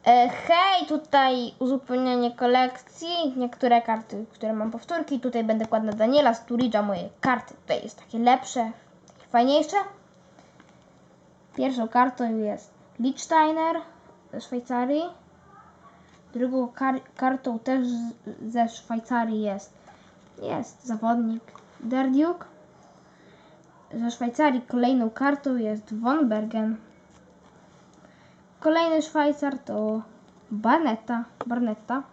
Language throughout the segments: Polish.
Hej, tutaj uzupełnienie kolekcji. Niektóre karty, które mam powtórki. Tutaj będę kładł na Daniela Sturridge'a moje karty. Tutaj jest takie lepsze, takie fajniejsze. Pierwszą kartą jest Lichtsteiner ze Szwajcarii. Drugą kartą też ze Szwajcarii jest zawodnik Der Duke. Ze Szwajcarii kolejną kartą jest Von Bergen. Kolejny Szwajcar to Barnetta.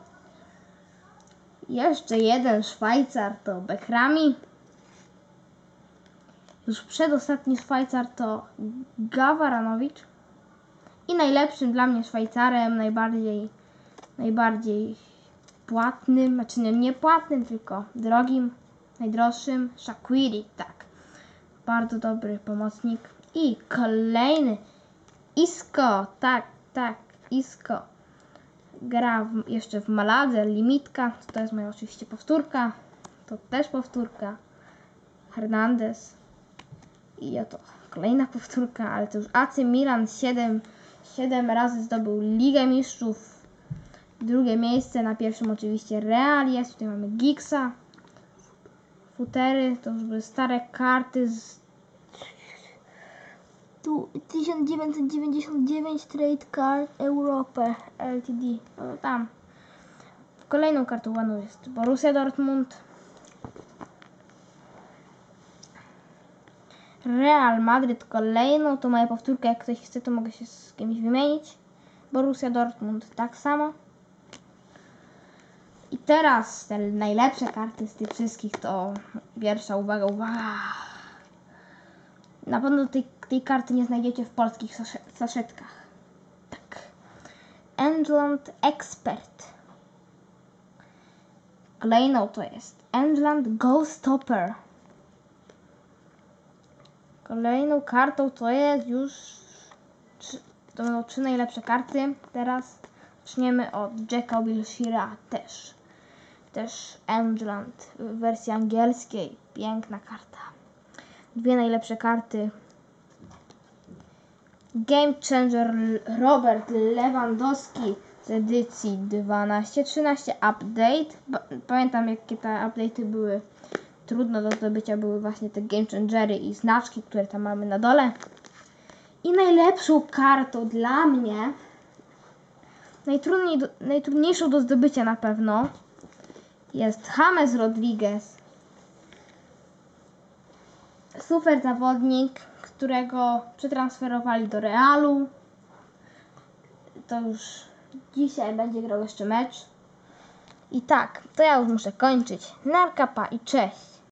Jeszcze jeden Szwajcar to Behrami. Już przedostatni Szwajcar to Gawaranowicz. I najlepszym dla mnie Szwajcarem, najbardziej płatnym, znaczy nie płatnym, tylko drogim, najdroższym, Shaqiri, tak. Bardzo dobry pomocnik. I kolejny Isco, tak, Isco. Gra jeszcze w Maladze, Limitka, to jest moja oczywiście powtórka. To też powtórka. Hernandez. I oto kolejna powtórka, ale to już AC Milan 7 razy zdobył Ligę Mistrzów. Drugie miejsce, na pierwszym oczywiście Real jest. Tutaj mamy Giggsa. Futery, to już były stare karty z 1999 Trade Card Europe Ltd. No, tam. Kolejną kartą ładną jest Borussia Dortmund. Real Madryt kolejną, to moja powtórka, jak ktoś chce, to mogę się z kimś wymienić. Borussia Dortmund tak samo. I teraz te najlepsze karty z tych wszystkich to pierwsza uwaga. Na pewno tej karty nie znajdziecie w polskich saszetkach. Tak. England Expert. Kolejną to jest England Goalstopper. Kolejną kartą to jest już to będą 3 najlepsze karty. Teraz zaczniemy od Jacka Wilshere'a też England w wersji angielskiej. Piękna karta. 2 najlepsze karty. Game Changer Robert Lewandowski z edycji 12-13 Update. Pamiętam, jakie te update'y były trudno do zdobycia, były właśnie te Game Changery i znaczki, które tam mamy na dole. I najlepszą kartą dla mnie, najtrudniejszą do zdobycia na pewno, jest James Rodriguez. Super zawodnik, którego przetransferowali do Realu. To już dzisiaj będzie grał jeszcze mecz. I tak, to ja już muszę kończyć. Narka, pa i cześć!